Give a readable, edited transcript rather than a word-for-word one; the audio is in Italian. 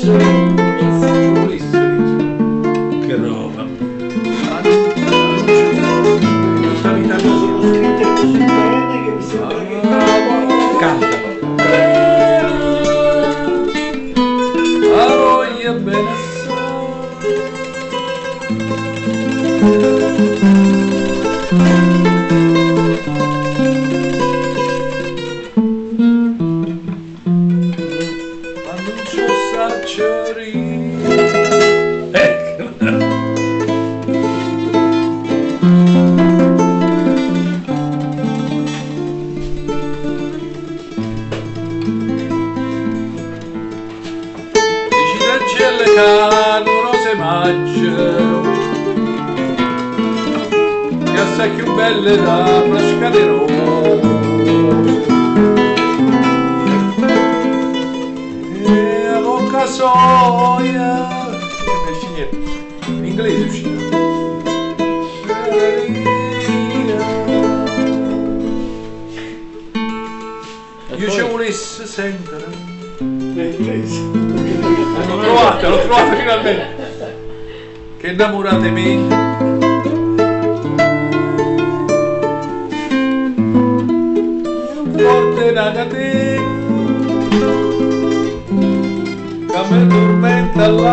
Che roba. Questa vita mia sono scritte così bene che mi sembra che Canta. La voglia bene ma non so Dicitencello calorose maggio che assai più belle da frascate rose e a bocca soia in inglese uscita io ci volessi sentire l'ho trovata finalmente che innamorate me forte da catena che mi tormenta